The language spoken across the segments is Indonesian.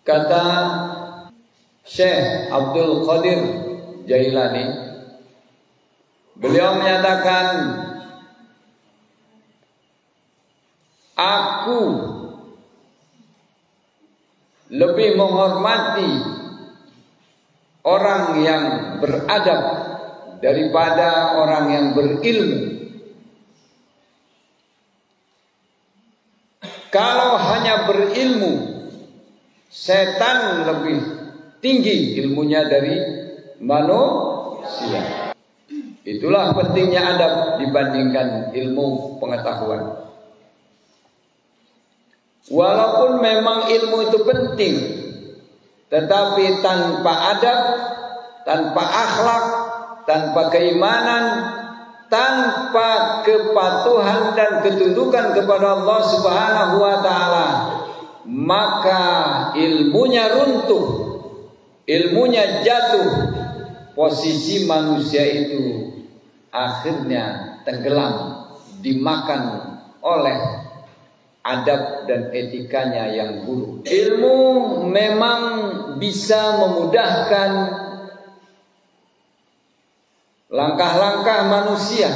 Kata Syekh Abdul Qadir Jailani, beliau menyatakan, aku lebih menghormati orang yang beradab daripada orang yang berilmu. Kalau hanya berilmu, setan lebih tinggi ilmunya dari manusia. Itulah pentingnya adab dibandingkan ilmu pengetahuan. Walaupun memang ilmu itu penting, tetapi tanpa adab, tanpa akhlak, tanpa keimanan, tanpa kepatuhan dan ketundukan kepada Allah Subhanahu wa taala, maka ilmunya runtuh, ilmunya jatuh, posisi manusia itu akhirnya tenggelam, dimakan oleh adab dan etikanya yang buruk. Ilmu memang bisa memudahkan langkah-langkah manusia.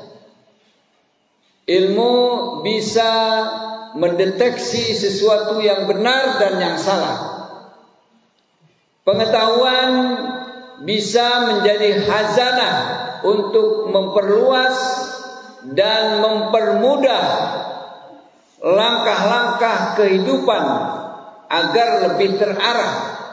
Ilmu bisa mendeteksi sesuatu yang benar dan yang salah. Pengetahuan bisa menjadi khazanah untuk memperluas dan mempermudah langkah-langkah kehidupan agar lebih terarah.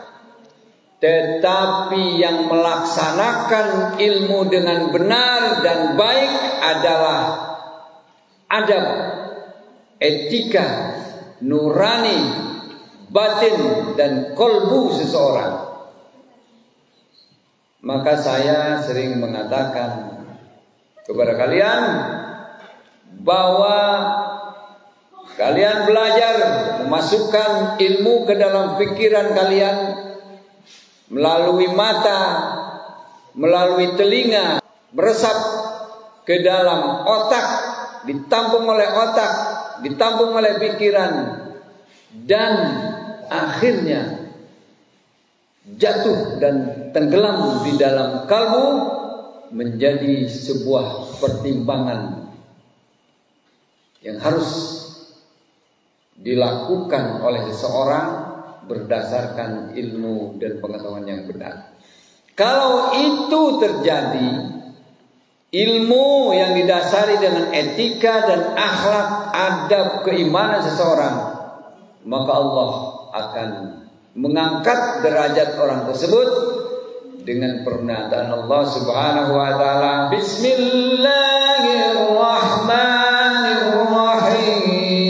Tetapi yang melaksanakan ilmu dengan benar dan baik adalah adab, etika, nurani, batin dan kolbu seseorang. Maka saya sering mengatakan kepada kalian bahwa kalian belajar memasukkan ilmu ke dalam pikiran kalian melalui mata, melalui telinga, meresap ke dalam otak, ditampung oleh otak, ditampung oleh pikiran, dan akhirnya jatuh dan tenggelam di dalam kalbu menjadi sebuah pertimbangan yang harus dilakukan oleh seseorang berdasarkan ilmu dan pengetahuan yang benar. Kalau itu terjadi, ilmu yang didasari dengan etika dan akhlak, adab, keimanan seseorang, maka Allah akan mengangkat derajat orang tersebut dengan permintaan Allah Subhanahu wa taala. Bismillahirrahmanirrahim.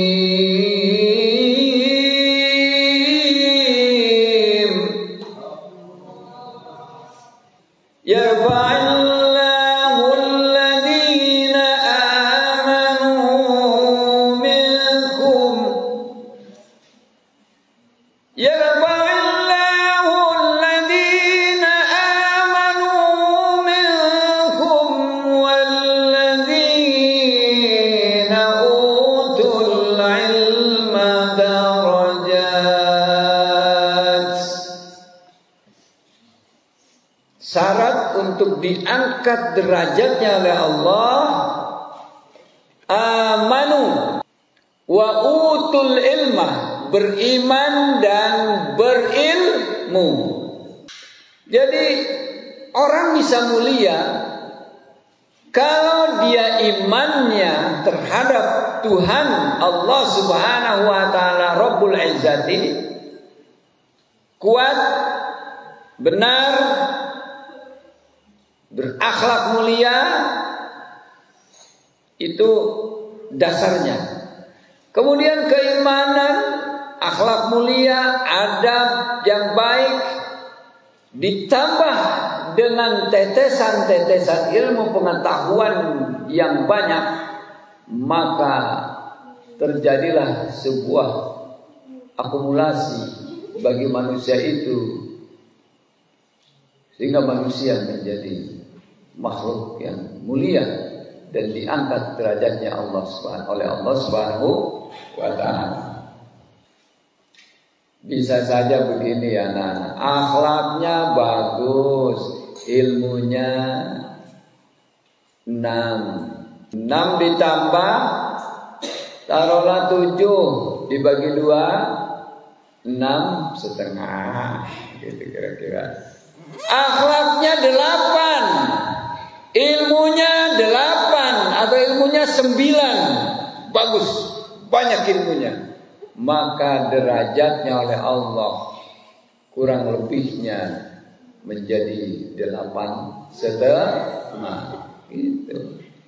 Syarat untuk diangkat derajatnya oleh Allah, amanu wa utul ilma, beriman dan berilmu. Jadi orang bisa mulia kalau dia imannya terhadap Tuhan Allah Subhanahu wa taala Rabbul Izzati kuat, benar, berakhlak mulia, itu dasarnya. Kemudian keimanan, akhlak mulia, adab yang baik, ditambah dengan tetesan-tetesan ilmu pengetahuan yang banyak, maka terjadilah sebuah akumulasi bagi manusia itu, sehingga manusia menjadi makhluk yang mulia dan diangkat derajatnya oleh Allah Subhanahu wa taala. bisa saja begini ya anak-anak, akhlaknya bagus, ilmunya 6 ditambah taruhlah 7 dibagi 2 6,5 gitu kira-kira. Akhlaknya 8, ilmunya 8 atau ilmunya 9, bagus, banyak ilmunya, maka derajatnya oleh Allah kurang lebihnya menjadi 8,5 gitu.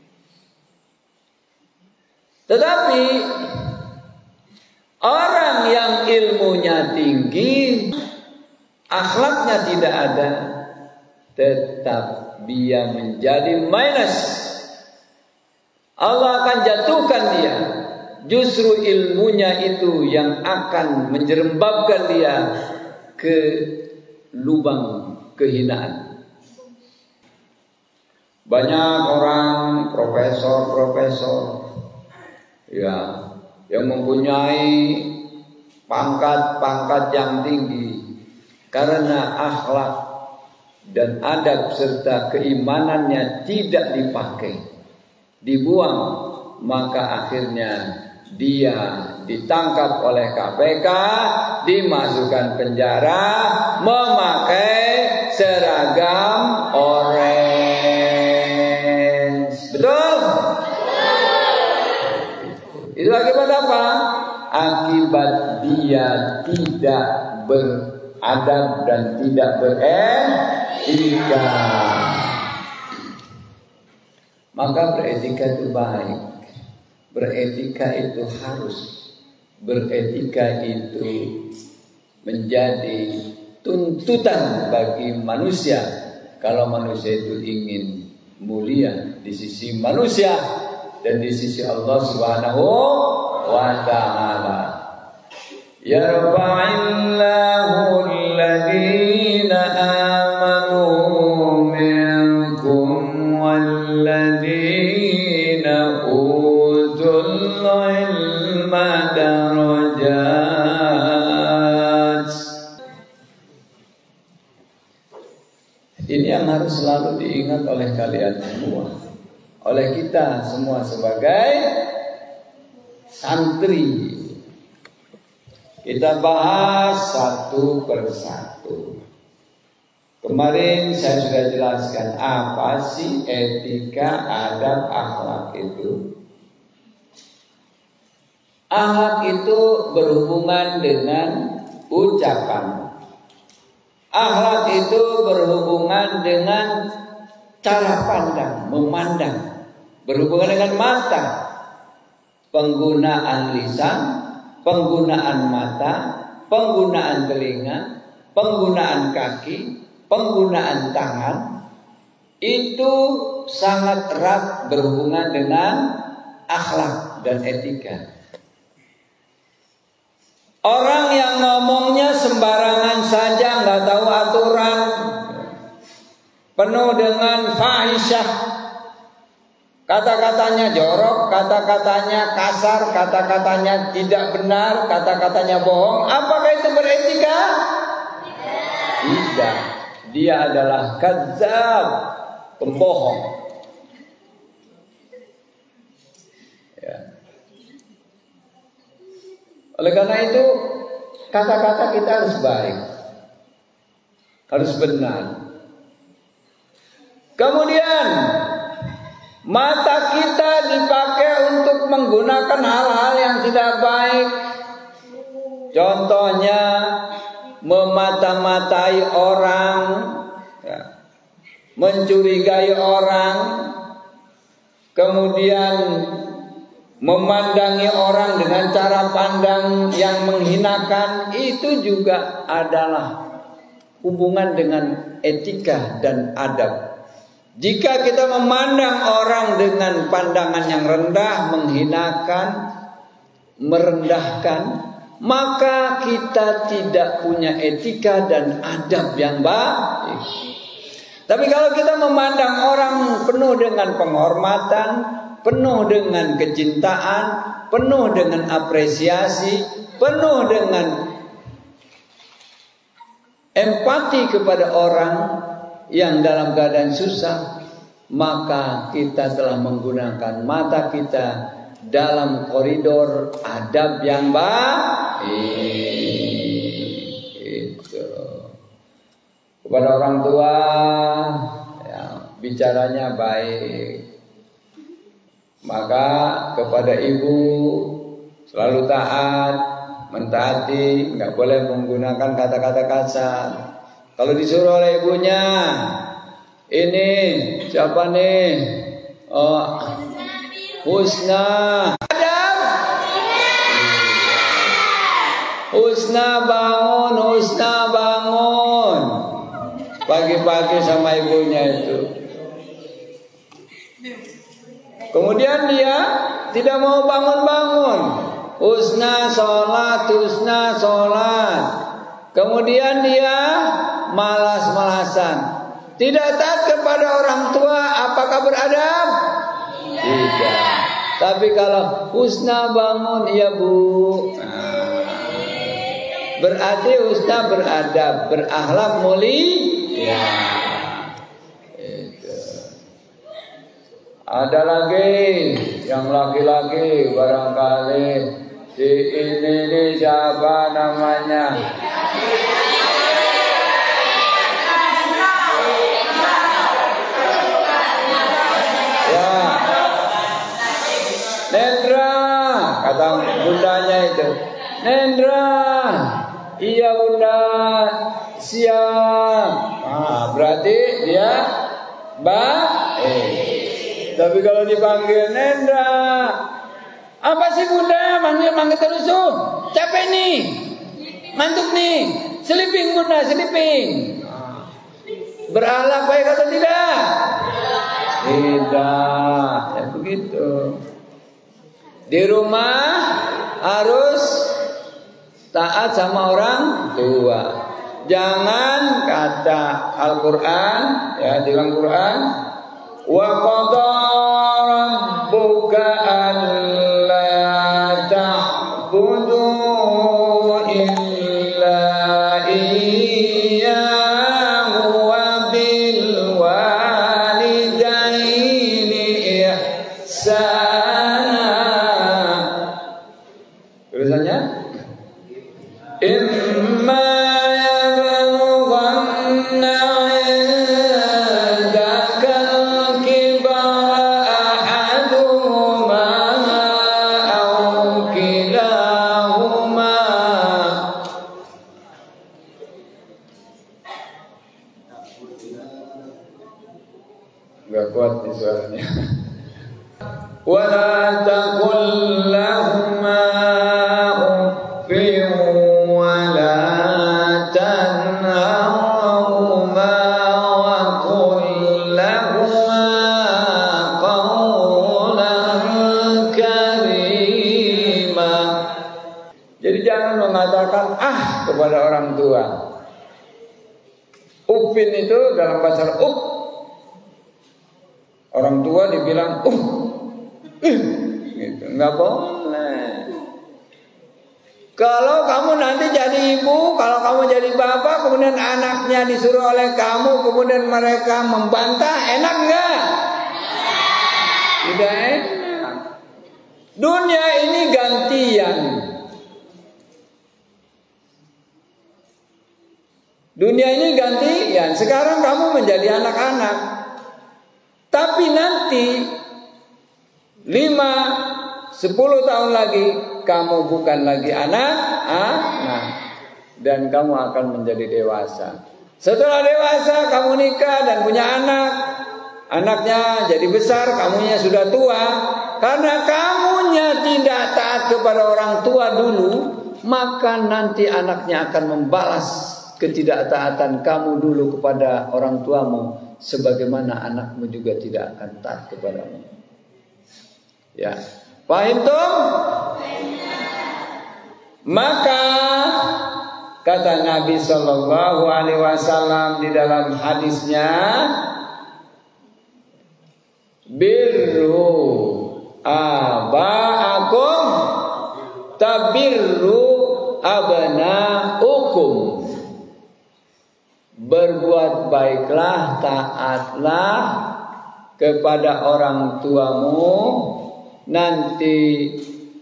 Tetapi orang yang ilmunya tinggi, akhlaknya tidak ada, tetap dia menjadi minus. Allah akan jatuhkan dia. Justru ilmunya itu yang akan menjerembabkan dia ke lubang kehinaan. Banyak orang profesor ya yang mempunyai pangkat yang tinggi, karena akhlak dan adab serta keimanannya tidak dipakai, dibuang, maka akhirnya dia ditangkap oleh KPK, dimasukkan penjara, memakai seragam orange. Betul? Itu akibat apa? Akibat dia tidak beradab dan tidak beretika. Maka beretika itu baik. Beretika itu harus. Beretika itu menjadi tuntutan bagi manusia. Kalau manusia itu ingin mulia di sisi manusia dan di sisi Allah Subhanahu wa ta'ala. Yarfa'illahu alladhina amanu minkum walladhina utul ilma darajat. Ini yang harus selalu diingat oleh kalian semua, oleh kita semua sebagai santri. Kita bahas satu persatu. Kemarin saya sudah jelaskan apa sih etika, adab, akhlak itu. Akhlak itu berhubungan dengan ucapan. Akhlak itu berhubungan dengan cara pandang, memandang, berhubungan dengan mata, penggunaan lisan, penggunaan mata, penggunaan telinga, penggunaan kaki, penggunaan tangan. Itu sangat erat berhubungan dengan akhlak dan etika. Orang yang ngomongnya sembarangan saja, nggak tahu aturan, penuh dengan fahisyah, kata-katanya jorok, kata-katanya kasar, kata-katanya tidak benar, kata-katanya bohong. Apakah itu beretika? Tidak. Dia adalah kadzab, pembohong. Ya. Oleh karena itu, kata-kata kita harus baik, harus benar. Kemudian mata kita dipakai untuk menggunakan hal-hal yang tidak baik. Contohnya memata-matai orang, ya, mencurigai orang, kemudian memandangi orang dengan cara pandang yang menghinakan. Itu juga adalah hubungan dengan etika dan adab. Jika kita memandang orang dengan pandangan yang rendah, menghinakan, merendahkan, maka kita tidak punya etika dan adab yang baik. Tapi kalau kita memandang orang penuh dengan penghormatan, penuh dengan kecintaan, penuh dengan apresiasi, penuh dengan empati kepada orang yang dalam keadaan susah, maka kita telah menggunakan mata kita dalam koridor adab yang baik. Itu. Kepada orang tua, ya, bicaranya baik. Maka kepada ibu selalu taat, mentaati, nggak boleh menggunakan kata-kata kasar. Kalau disuruh oleh ibunya, ini siapa nih? Oh, Husna. Adam. Husna bangun, Husna bangun. Pagi-pagi sama ibunya itu. Kemudian dia tidak mau bangun-bangun. Husna sholat, Husna sholat. Kemudian dia malas-malasan. Tidak taat kepada orang tua, apakah beradab? Tidak. Tapi kalau Husna bangun, iya bu. Berarti Husna beradab, berakhlak mulia. Itu. Ada lagi yang laki-laki barangkali si ini siapa namanya? Nendra, kata bundanya itu. Nendra, iya bunda, siap. Nah, berarti dia Tapi kalau dipanggil Nendra, apa sih bunda? Manggil terus tuh. Capek nih, mantuk nih. Sleeping bunda, sleeping. Berakhlak baik atau tidak? Tidak, ya begitu. Di rumah harus taat sama orang tua. Jangan kata Al-Quran, ya di dalam Quran, wa qada rabbuka alla ta'budu illa iyyahu wa bil walidaini ihsana. Tulisannya imma yablughanna 'indaka al-kibara ahaduhuma aw kilahuma. Enggak kuat nih suaranya. Wala taqul lahuma uffin wala tanharhuma wa qul lahuma qawlan karima. Jadi jangan mengatakan kepada orang tua. Uffin itu dalam bahasa Arab orang tua dibilang gitu, nggak boleh. Kalau kamu nanti jadi ibu, kalau kamu jadi bapak, kemudian anaknya disuruh oleh kamu, kemudian mereka membantah, enak nggak? Tidak enak. Dunia ini gantian. Dunia ini gantian. Sekarang kamu menjadi anak-anak, tapi nanti 5-10 tahun lagi kamu bukan lagi anak, dan kamu akan menjadi dewasa. Setelah dewasa kamu nikah dan punya anak. Anaknya jadi besar, kamunya sudah tua. Karena kamunya tidak taat kepada orang tua dulu, maka nanti anaknya akan membalas ketidaktaatan kamu dulu kepada orang tuamu, sebagaimana anakmu juga tidak akan taat kepadamu. Ya, paham tuh? Maka kata Nabi Shallallahu Alaihi Wasallam di dalam hadisnya, birru abaakum tabirru abnaukum. berbuat baiklah, taatlah kepada orang tuamu, nanti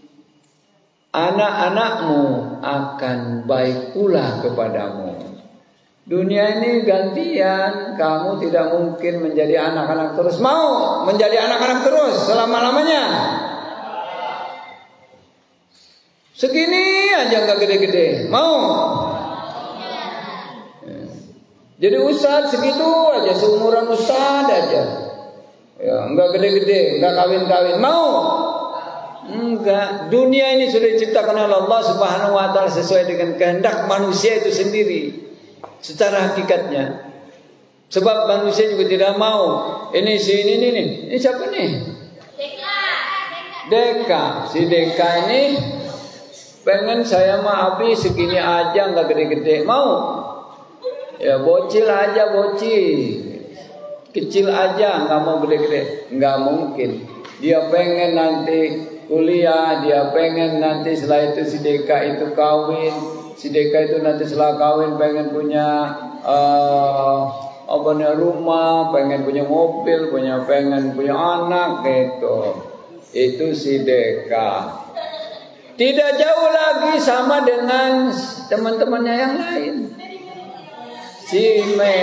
anak-anakmu akan baik pula kepadamu. Dunia ini gantian, kamu tidak mungkin menjadi anak-anak terus. Mau menjadi anak-anak terus selama-lamanya? Segini aja nggak gede-gede, mau? Jadi ustadz segitu aja, seumuran ustadz aja, ya nggak gede-gede, nggak kawin-kawin, mau? Enggak. Dunia ini sudah diciptakan oleh Allah Subhanahu Wa Taala sesuai dengan kehendak manusia itu sendiri, secara hakikatnya. Sebab manusia juga tidak mau. Ini siapa nih? Deka. Si Deka ini pengen saya mah Abi segini aja nggak gede-gede, mau? Ya bocil aja, bocil kecil aja, nggak mau gede-gede, nggak mungkin. Dia pengen nanti kuliah, dia pengen nanti setelah itu si Deka itu kawin, si Deka itu nanti setelah kawin pengen punya rumah, pengen punya mobil, pengen punya anak gitu. Itu si Deka. Tidak jauh lagi sama dengan teman-temannya yang lain. Si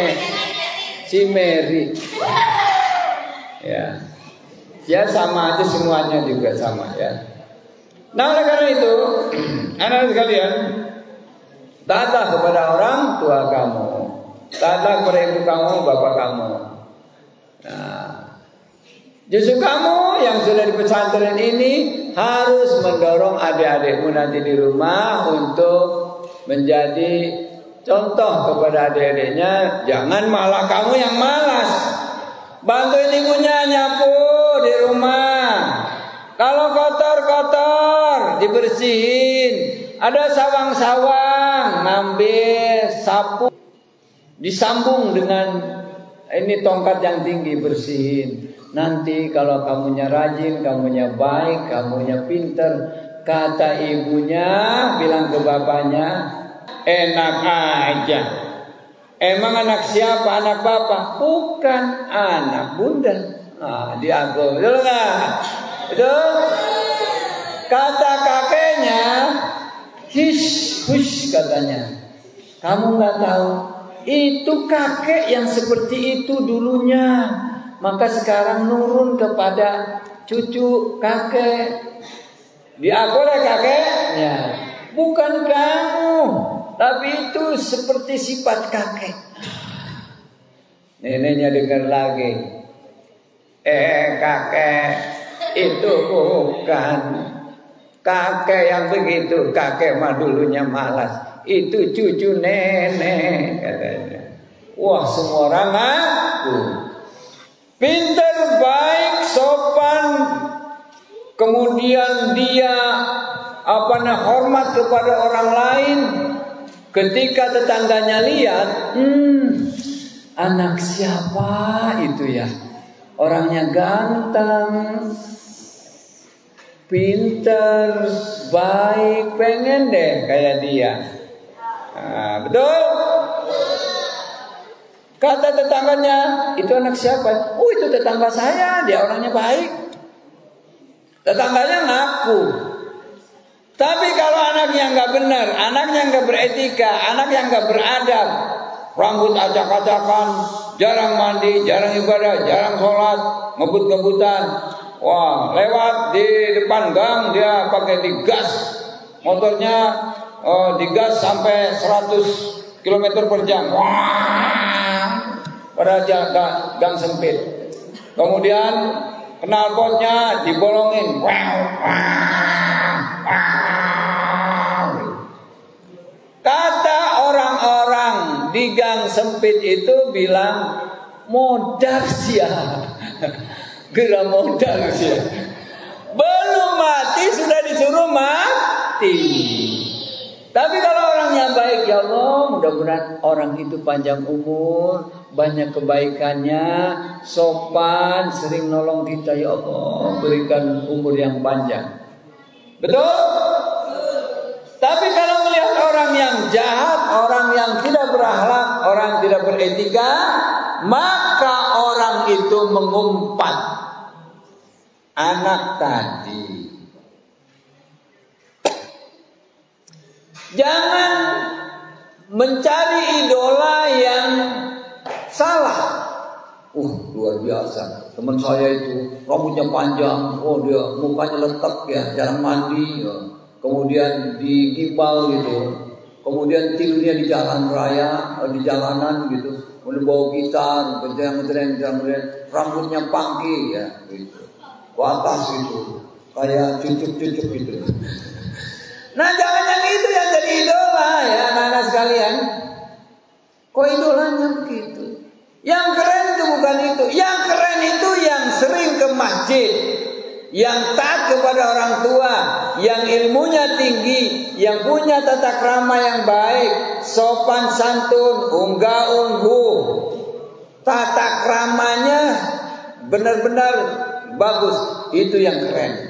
Mary. Ya. Ya sama aja semuanya juga sama ya. Nah oleh karena itu, anak-anak sekalian, taatlah kepada orang tua kamu, taatlah kepada ibu kamu, bapak kamu. Nah, justru kamu yang sudah di pesantren ini harus mendorong adik-adikmu nanti di rumah untuk menjadi contoh kepada adik-adiknya. Jangan malah kamu yang malas. Bantuin ibunya nyapu di rumah. Kalau kotor-kotor dibersihin. Ada sawang-sawang, ngambil sapu, disambung dengan ini tongkat yang tinggi, bersihin. Nanti kalau kamunya rajin, kamunya baik, kamunya pinter, kata ibunya bilang ke bapaknya, enak aja. Emang anak siapa? Anak bapak? Bukan, anak bunda. Diaku, betul nggak? Betul? Kata kakeknya, hush katanya. Kamu nggak tahu, itu kakek yang seperti itu dulunya. Maka sekarang nurun kepada cucu kakek. Diaku oleh kakeknya. Bukan kamu, tapi itu seperti sifat kakek. Neneknya dengar lagi. Kakek, itu bukan kakek yang begitu. Kakek mah dulunya malas. Itu cucu nenek katanya. Wah, semua orang ngaku. Pintar, baik, sopan. Kemudian dia hormat kepada orang lain. Ketika tetangganya lihat, anak siapa itu ya? Orangnya ganteng, pintar, baik, pengen deh kayak dia. Betul? Kata tetangganya, itu anak siapa? Oh, itu tetangga saya, dia orangnya baik. Tetangganya ngaku. Tapi kalau anaknya nggak benar, anaknya nggak beretika, anaknya nggak beradab, rambut acak-acakan, jarang mandi, jarang ibadah, jarang sholat, ngebut-ngebutan. Wah, lewat di depan gang dia pakai digas, motornya digas sampai 100 km per jam. Wah, pada gang sempit. Kemudian knalpotnya dibolongin. Kata orang-orang di gang sempit itu bilang, modal sia. Gila modal sia. Belum mati sudah disuruh mati. Tapi kalau orangnya baik, ya Allah, mudah-mudahan orang itu panjang umur, banyak kebaikannya, sopan, sering nolong kita, ya Allah, berikan umur yang panjang. Betul? Tapi kalau melihat orang yang jahat, orang yang tidak berakhlak, orang orang tidak beretika, maka orang itu mengumpat anak tadi. Jangan mencari idola yang salah. Luar biasa. Teman saya itu rambutnya panjang, dia mukanya letak ya, jarang mandi ya. Kemudian digibal gitu. Kemudian tidurnya di jalan raya, di jalanan gitu. Kemudian bawa gitar, berjang-jang, rambutnya pangki ya gitu. Ke atas gitu. Kayak cucuk-cucuk gitu. Nah, jangan yang itu yang jadi idola ya anak-anak sekalian. Kok idolanya begitu? Yang keren itu bukan itu. Yang keren itu yang sering ke masjid, yang taat kepada orang tua, yang ilmunya tinggi, yang punya tata krama yang baik, sopan santun, unggah-ungguh, tata kramanya benar-benar bagus. Itu yang keren.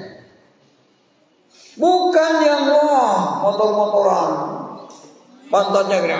Bukan yang motor-motoran, pantatnya gede,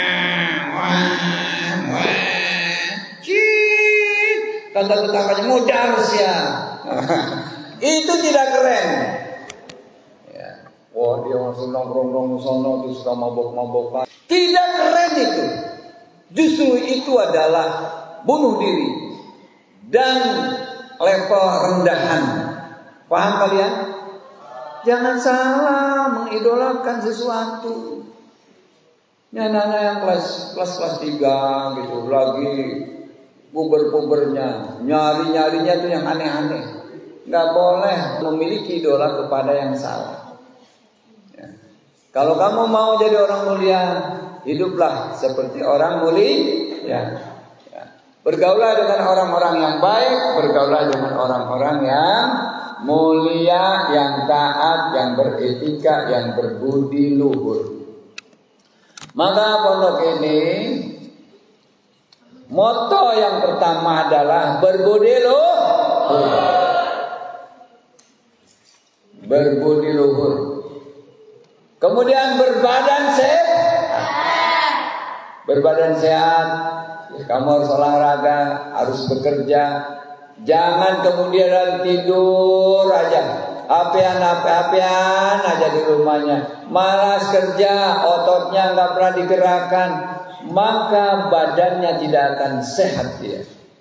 kata tetangganya modal ya. Itu tidak keren. Ya. Dia langsung nongkrong sono terus suka mabok-mabokan. Tidak keren itu. Justru itu adalah bunuh diri dan level rendahan. Paham kalian? Jangan salah mengidolakan sesuatu. Ini anak-anak yang kelas 3 gitu lagi puber-pubernya, nyari-nyarinya tuh yang aneh-aneh. Nggak boleh memiliki idola kepada yang salah. Ya. Kalau kamu mau jadi orang mulia, hiduplah seperti orang mulia. Ya. Bergaulah dengan orang-orang yang baik, bergaulah dengan orang-orang yang mulia, yang taat, yang beretika, yang berbudi luhur. Maka pondok ini moto yang pertama adalah berbudi luhur. Berbudi luhur. Kemudian berbadan sehat. Berbadan sehat. Kamu harus olahraga, harus bekerja. Jangan kemudian tidur aja. Apian aja di rumahnya. Malas kerja, ototnya nggak pernah digerakkan. Maka badannya tidak akan sehat dia.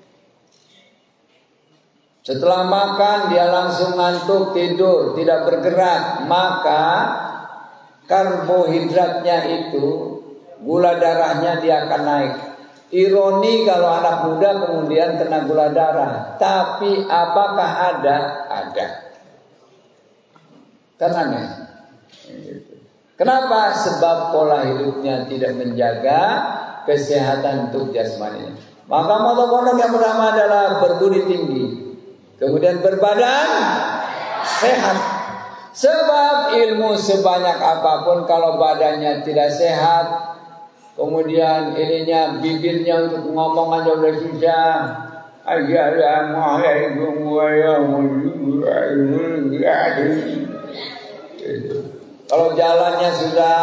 Setelah makan dia langsung ngantuk, tidur, tidak bergerak. Maka karbohidratnya itu, gula darahnya dia akan naik. Ironi kalau anak muda kemudian kena gula darah. Tapi apakah ada? Ada. Kan aneh. Kenapa? Sebab pola hidupnya tidak menjaga kesehatan untuk jasmaninya. Maka moto pondok yang pertama adalah berbudi tinggi, kemudian berbadan sehat. Sebab ilmu sebanyak apapun kalau badannya tidak sehat, kemudian ininya bibirnya untuk ngomong aja udah susah. Assalamualaikum warahmatullahi wabarakatuh. Kalau jalannya sudah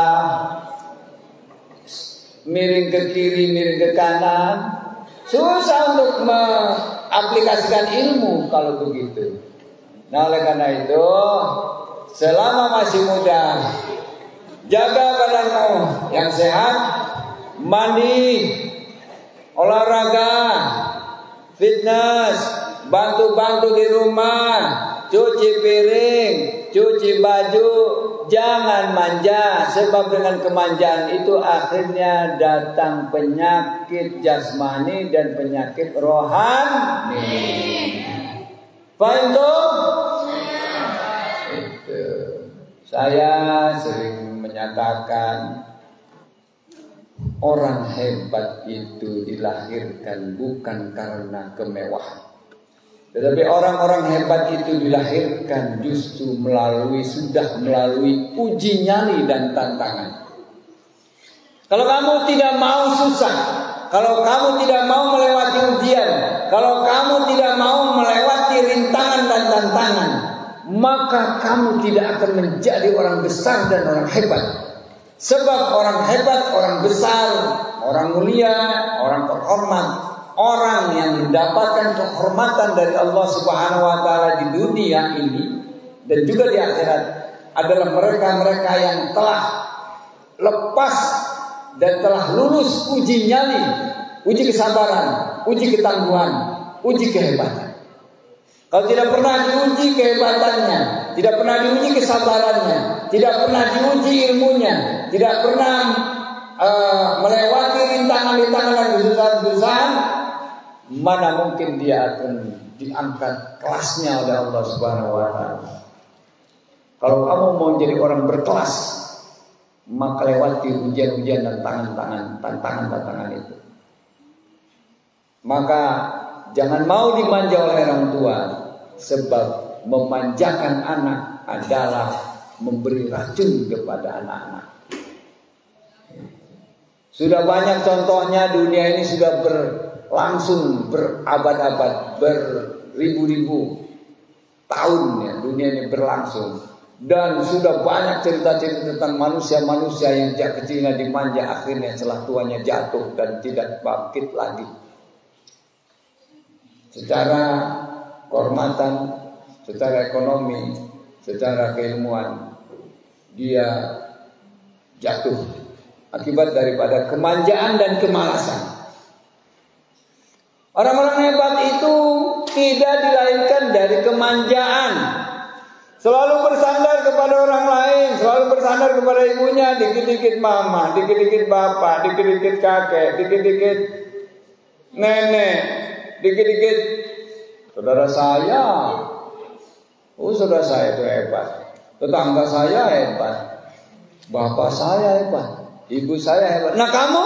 miring ke kiri, miring ke kanan, susah untuk mengaplikasikan ilmu kalau begitu. Nah, oleh karena itu, selama masih muda, jaga badanmu yang sehat, mandi, olahraga, fitness, bantu-bantu di rumah, cuci piring, cuci baju. Jangan manja, sebab dengan kemanjaan itu akhirnya datang penyakit jasmani dan penyakit rohani. Paham tuh? Itu. Saya sering menyatakan orang hebat itu dilahirkan bukan karena kemewahan. Tetapi orang-orang hebat itu dilahirkan justru sudah melalui uji nyali dan tantangan. Kalau kamu tidak mau susah, kalau kamu tidak mau melewati ujian, kalau kamu tidak mau melewati rintangan dan tantangan, maka kamu tidak akan menjadi orang besar dan orang hebat. Sebab orang hebat, orang besar, orang mulia, orang terhormat, orang yang mendapatkan kehormatan dari Allah Subhanahu wa taala di dunia ini dan juga di akhirat adalah mereka-mereka yang telah lepas dan telah lulus uji nyali, uji kesabaran, uji ketangguhan, uji kehebatan. Kalau tidak pernah diuji kehebatannya, tidak pernah diuji kesabarannya, tidak pernah diuji ilmunya, tidak pernah melewati rintangan-rintangan dan kesusahan-kesusahan, mana mungkin dia akan diangkat kelasnya oleh Allah Subhanahu wa taala. Kalau kamu mau jadi orang berkelas, maka lewati ujian-ujian dan tantangan itu. Maka jangan mau dimanja oleh orang tua, sebab memanjakan anak adalah memberi racun kepada anak-anak. Sudah banyak contohnya, dunia ini sudah berlangsung berabad-abad, beribu-ribu tahun ya, dunia ini berlangsung. Dan sudah banyak cerita-cerita tentang manusia-manusia yang sejak kecilnya dimanja, akhirnya setelah tuanya jatuh dan tidak bangkit lagi. Secara kehormatan, secara ekonomi, secara keilmuan, dia jatuh akibat daripada kemanjaan dan kemalasan. Orang-orang hebat itu tidak dilahirkan dari kemanjaan, selalu bersandar kepada orang lain, selalu bersandar kepada ibunya, dikit-dikit mama, dikit-dikit bapak, dikit-dikit kakek, dikit-dikit nenek, dikit-dikit saudara saya. Oh, saudara saya itu hebat, tetangga saya hebat, bapak saya hebat, ibu saya hebat. Nah kamu,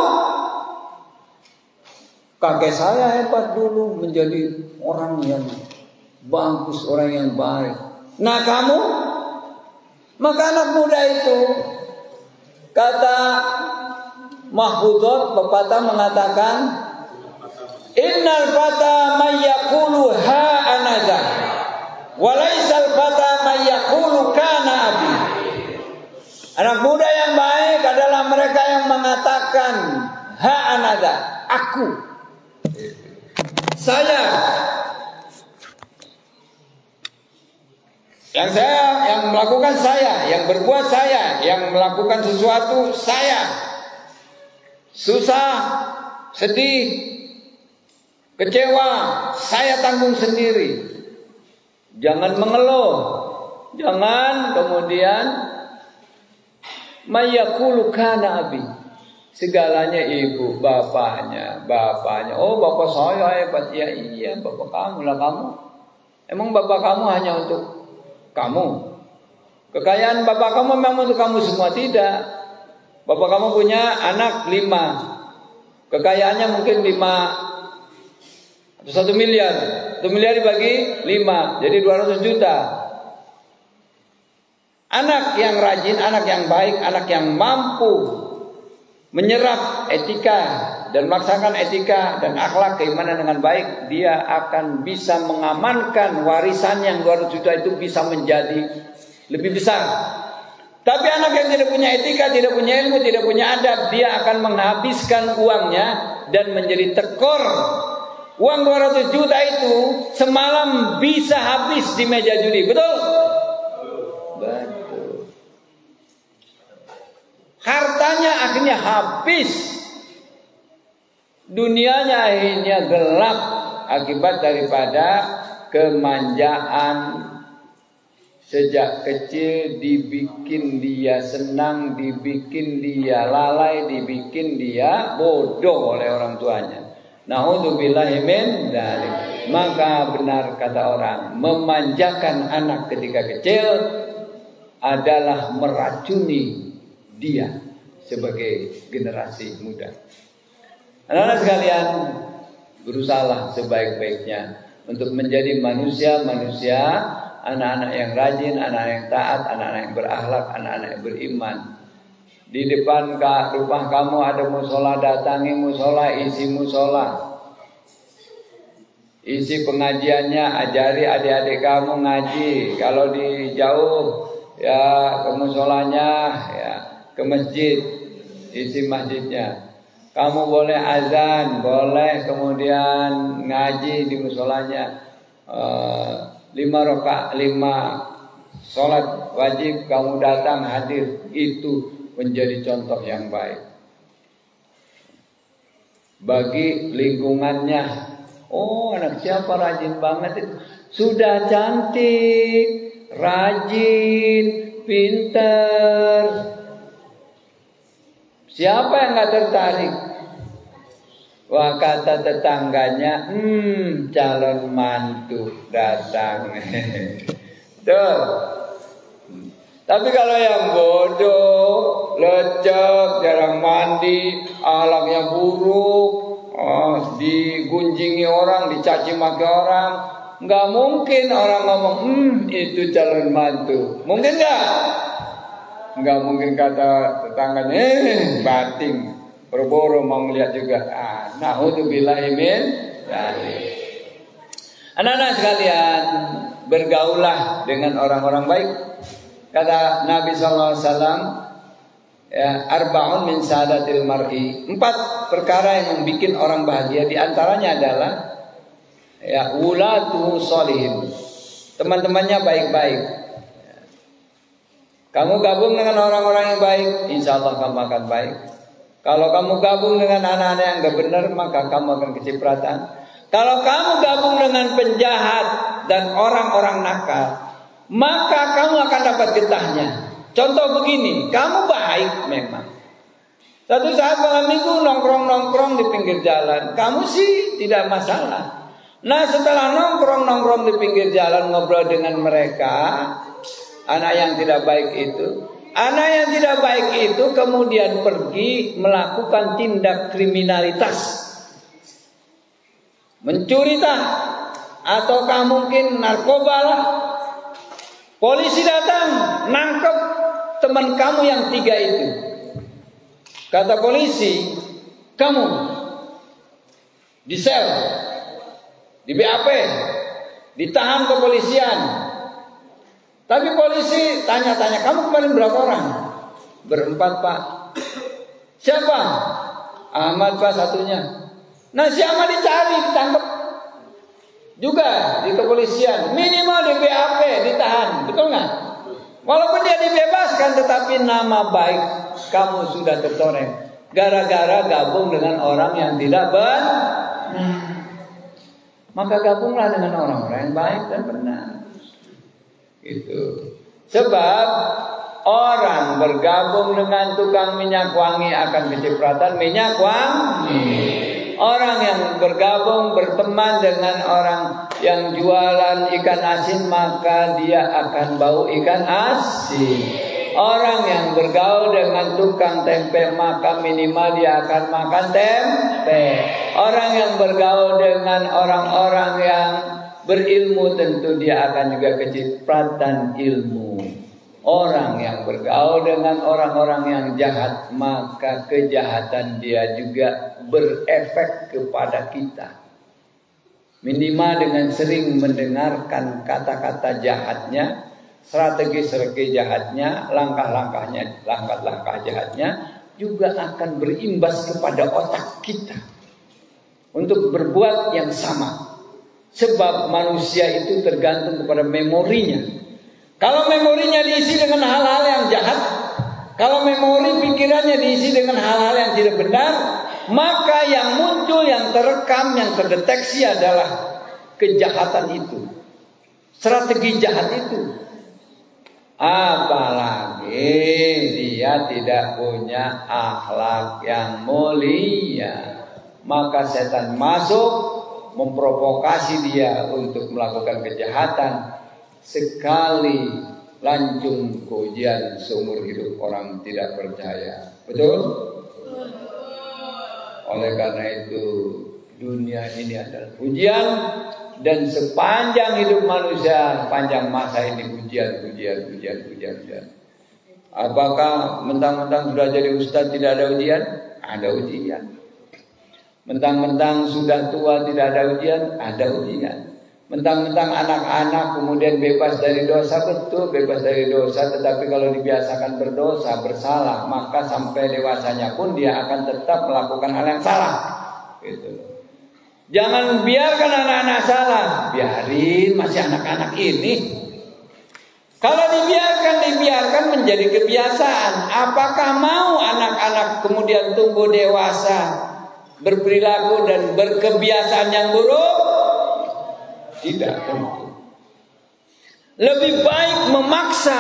kakek saya hebat dulu, menjadi orang yang bagus, orang yang baik. Nah kamu, maka anak muda itu, kata Mahfudhot, pepatah mengatakan, innal fata may yaqulu ha anada, walaisal fata may yaqulu kana abi. Anak muda yang baik adalah mereka yang mengatakan ha anada, aku, saya. Yang melakukan saya, yang berbuat saya, yang melakukan sesuatu saya. Susah, sedih, kecewa, saya tanggung sendiri. Jangan mengeluh, jangan kemudian mayakulu kana abi. Segalanya ibu, bapaknya. Oh, bapak saya hebat. Ya iya, bapak kamu lah kamu. Emang bapak kamu hanya untuk kamu? Kekayaan bapak kamu memang untuk kamu semua? Tidak. Bapak kamu punya anak 5, kekayaannya mungkin 5 atau 1 miliar. 1 miliar dibagi 5, jadi 200 juta. Anak yang rajin, anak yang baik, anak yang mampu menyerap etika dan melaksanakan etika dan akhlak keimanan dengan baik, dia akan bisa mengamankan warisan yang 200 juta itu bisa menjadi lebih besar. Tapi anak yang tidak punya etika, tidak punya ilmu, tidak punya adab, dia akan menghabiskan uangnya dan menjadi tekor. Uang 200 juta itu semalam bisa habis di meja judi, betul? Betul. Hartanya akhirnya habis, dunianya akhirnya gelap akibat daripada kemanjaan. Sejak kecil dibikin dia senang, dibikin dia lalai, dibikin dia bodoh oleh orang tuanya. Na'udzubillahi min dzalik. Maka benar kata orang, memanjakan anak ketika kecil adalah meracuni dia sebagai generasi muda. Anak-anak sekalian, berusahalah sebaik-baiknya untuk menjadi manusia-manusia, anak-anak yang rajin, anak-anak yang taat, anak-anak yang berakhlak, anak-anak yang beriman. Di depan rumah kamu ada musola, datangi musola, isi musola. Isi pengajiannya, ajari adik-adik kamu ngaji. Kalau di jauh ya ke musolanya ya. ke masjid, isi masjidnya. Kamu boleh azan, boleh kemudian ngaji di musolanya. 5 sholat wajib kamu datang hadir, itu menjadi contoh yang baik bagi lingkungannya. Oh, anak siapa rajin banget itu, sudah cantik, rajin, pinter. Siapa yang nggak tertarik? Wah, kata tetangganya, calon mantu datang. Tuh. Tapi kalau yang bodoh, lecek, jarang mandi, akhlaknya buruk, digunjingi orang, dicaci maki orang, nggak mungkin orang ngomong, itu calon mantu. Mungkin nggak? Nggak mungkin, kata tetangganya, bating. Boro-boro mau melihat juga. Na'udzubillahi min dzalik. Anak-anak sekalian, bergaulah dengan orang-orang baik. Kata Nabi SAW, ya, arba'un min sa'adatil mar'i. 4 perkara yang membuat orang bahagia. Di antaranya adalah ya, ulatu sholihin. Teman-temannya baik-baik. Kamu gabung dengan orang-orang yang baik, insya Allah kamu akan baik. Kalau kamu gabung dengan anak-anak yang gak benar, maka kamu akan kecipratan. Kalau kamu gabung dengan penjahat dan orang-orang nakal, maka kamu akan dapat getahnya. Contoh begini, kamu baik memang. Satu saat malam minggu nongkrong-nongkrong di pinggir jalan, kamu sih tidak masalah. Nah, setelah nongkrong-nongkrong di pinggir jalan, ngobrol dengan mereka, anak yang tidak baik itu, kemudian pergi melakukan tindak kriminalitas, mencuri ataukah mungkin narkoba lah. Polisi datang, nangkep teman kamu yang 3 itu. Kata polisi, kamu di sel, di BAP, ditahan kepolisian. Tapi polisi tanya-tanya, kamu kemarin berapa orang? 4, Pak. Siapa? Ahmad, Pak, satunya. Nah, si Ahmad dicari, ditangkap juga di kepolisian. Minimal di BAP, ditahan. Betul nggak? Walaupun dia dibebaskan, tetapi nama baik kamu sudah tercoreng. Gara-gara gabung dengan orang yang tidak benar. Maka gabunglah dengan orang-orang yang baik dan benar. Itu. Sebab orang bergabung dengan tukang minyak wangi akan kecipratan minyak wangi. Orang yang bergabung berteman dengan orang yang jualan ikan asin, maka dia akan bau ikan asin. Orang yang bergaul dengan tukang tempe, maka minimal dia akan makan tempe. Orang yang bergaul dengan orang-orang yang berilmu, tentu dia akan juga kecipratan ilmu. Orang yang bergaul dengan orang-orang yang jahat, maka kejahatan dia juga berefek kepada kita. Minimal dengan sering mendengarkan kata-kata jahatnya, strategi-strategi jahatnya, langkah-langkah jahatnya juga akan berimbas kepada otak kita untuk berbuat yang sama. Sebab manusia itu tergantung kepada memorinya. Kalau memorinya diisi dengan hal-hal yang jahat, kalau memori pikirannya diisi dengan hal-hal yang tidak benar, maka yang muncul, yang terekam, yang terdeteksi adalah kejahatan itu, strategi jahat itu. Apalagi dia tidak punya akhlak yang mulia, maka setan masuk memprovokasi dia untuk melakukan kejahatan. Sekali lancung ujian seumur hidup orang tidak percaya. Betul? Oleh karena itu dunia ini adalah ujian, dan sepanjang hidup manusia, panjang masa ini ujian. Apakah mentang-mentang sudah jadi ustaz tidak ada ujian? Ada ujian. Mentang-mentang sudah tua tidak ada ujian? Ada ujian. Mentang-mentang anak-anak kemudian bebas dari dosa, betul bebas dari dosa, tetapi kalau dibiasakan berdosa, bersalah, maka sampai dewasanya pun dia akan tetap melakukan hal yang salah. Gitu. Jangan biarkan anak-anak salah, biarin masih anak-anak ini. Kalau dibiarkan menjadi kebiasaan. Apakah mau anak-anak kemudian tumbuh dewasa, berperilaku dan berkebiasaan yang buruk? Tidak tentu. Lebih baik memaksa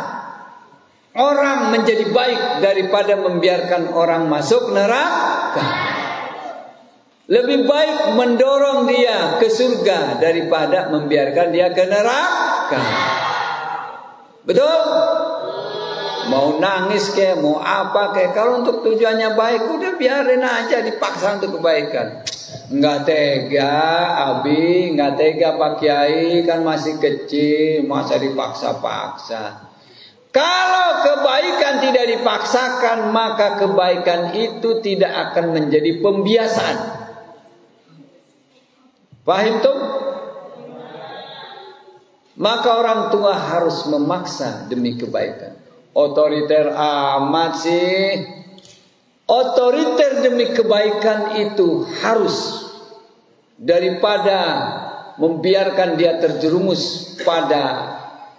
orang menjadi baik daripada membiarkan orang masuk neraka. Lebih baik mendorong dia ke surga daripada membiarkan dia ke neraka. Betul? Mau nangis kayak, mau apa kayak, kalau untuk tujuannya baik, udah biarin aja, dipaksa untuk kebaikan. Enggak tega, Abi, enggak tega Pak Kiai, kan masih kecil, masa dipaksa-paksa. Kalau kebaikan tidak dipaksakan, maka kebaikan itu tidak akan menjadi pembiasaan. Paham tuh? Maka orang tua harus memaksa demi kebaikan. Otoriter amat sih. Otoriter demi kebaikan itu harus, daripada membiarkan dia terjerumus pada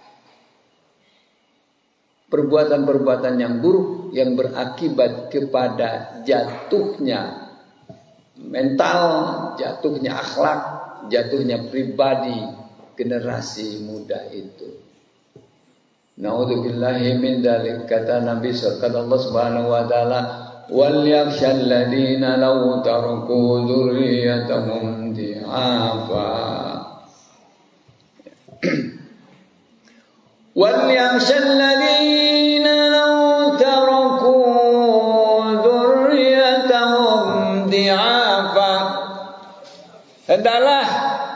perbuatan-perbuatan yang buruk yang berakibat kepada jatuhnya mental, jatuhnya akhlak, jatuhnya pribadi generasi muda itu. Na'udzubillahi min dzalik, kata Nabi sallallahu Allah Subhanahu wa taala, wal yakhshal ladina law taraku dzurriyyatahum di'afa. Wal yakhshal ladina law taraku dzurriyyatahum di'afa. Hendaklah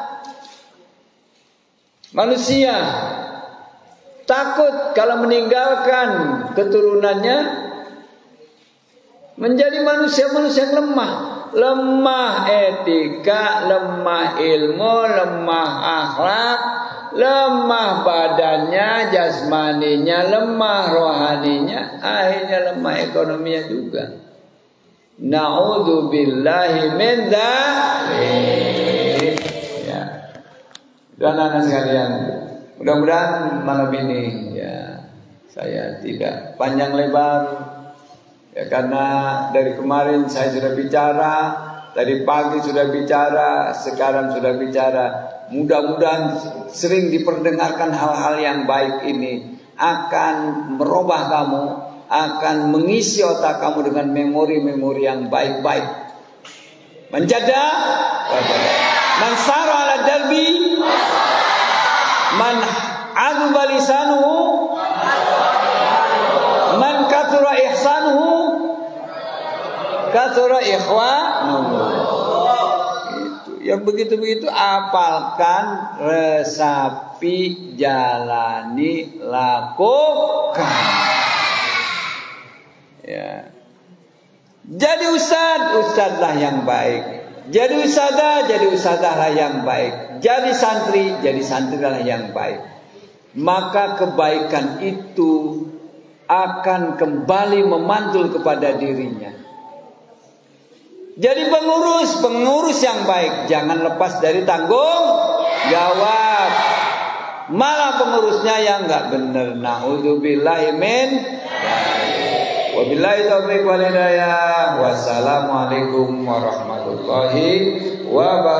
manusia takut kalau meninggalkan keturunannya menjadi manusia-manusia yang lemah. Lemah etika, lemah ilmu, lemah akhlak, lemah badannya, jasmaninya, lemah rohaninya, akhirnya lemah ekonominya juga. Na'udzubillahi min dzalik. Ya. Dan anak sekalian, mudah-mudahan malam ini ya saya tidak panjang lebar. Ya, karena dari kemarin saya sudah bicara, tadi pagi sudah bicara, sekarang sudah bicara. Mudah-mudahan sering diperdengarkan hal-hal yang baik ini akan merubah kamu, akan mengisi otak kamu dengan memori-memori yang baik-baik. Menjada, man sara ala darbi, man azuba lisanuhu, man kathura ihsanuhu, kathura ikhwanuhu. Itu yang begitu-begitu apalkan, resapi, jalani, lakukan. Ya. Jadi ustadzlah yang baik. Jadi ustadzahlah yang baik. Jadi santrilah yang baik. Maka kebaikan itu akan kembali memantul kepada dirinya. Jadi pengurus yang baik, jangan lepas dari tanggung jawab. Malah pengurusnya yang enggak benar. Na'udzubillahi min dzalik. Wabillahi taufiq wal hidayah. Wassalamualaikum warahmatullahi wabarakatuh.